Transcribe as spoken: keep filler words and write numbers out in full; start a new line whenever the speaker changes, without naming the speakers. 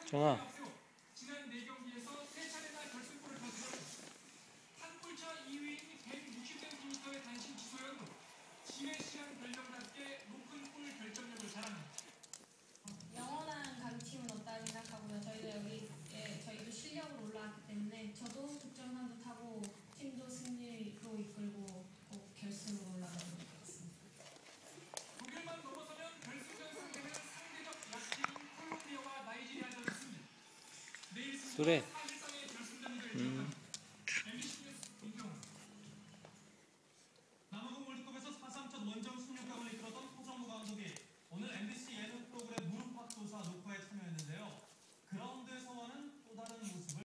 정아.
지난 네 경기에서 세 차례나 결승골을 터뜨렸습니다. 한 골차 이 위인 백육십 센티미터의 단신 지소연도 지회 시간 변경답게 높은 골 결정력을 자랑합니다.
영원한 강팀은 없다 생각하고요. 저희도 여기 예, 저희도 실력으로 올라왔기 때문에 저도 득점왕도 타고 팀도 승리로 이끌고 꼭 결승으로 올라가도록 하겠습니다.
독일만 넘어서면 결승전 상대는 상대적 약팀인 콜롬비아와 나이지리아전을 승리. 내일
그래.